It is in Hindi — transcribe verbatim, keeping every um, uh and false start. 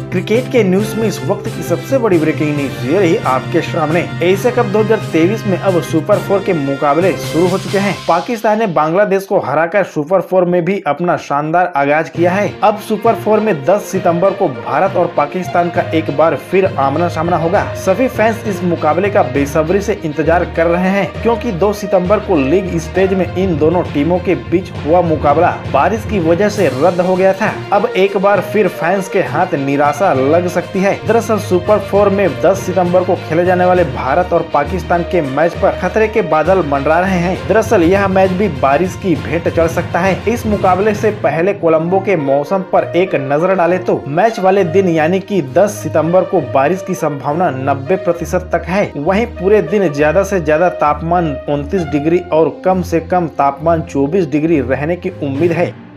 क्रिकेट के न्यूज में इस वक्त की सबसे बड़ी ब्रेकिंग न्यूज ये रही आपके सामने। एशिया कप दो हज़ार तेईस में अब सुपर फोर के मुकाबले शुरू हो चुके हैं। पाकिस्तान ने बांग्लादेश को हराकर सुपर फोर में भी अपना शानदार आगाज किया है। अब सुपर फोर में दस सितंबर को भारत और पाकिस्तान का एक बार फिर आमना सामना होगा। सभी फैंस इस मुकाबले का बेसब्री से इंतजार कर रहे हैं, क्योंकि दो सितंबर को लीग स्टेज में इन दोनों टीमों के बीच हुआ मुकाबला बारिश की वजह से रद्द हो गया था। अब एक बार फिर फैंस के हाथ निराशा लग सकती है। दरअसल सुपर फोर में दस सितंबर को खेले जाने वाले भारत और पाकिस्तान के मैच पर खतरे के बादल मंडरा रहे हैं। दरअसल यह मैच भी बारिश की भेंट चढ़ सकता है। इस मुकाबले से पहले कोलंबो के मौसम पर एक नजर डाले तो मैच वाले दिन यानी कि दस सितंबर को बारिश की संभावना नब्बे प्रतिशत तक है। वहीं पूरे दिन ज्यादा से ज्यादा तापमान उनतीस डिग्री और कम से कम तापमान चौबीस डिग्री रहने की उम्मीद है।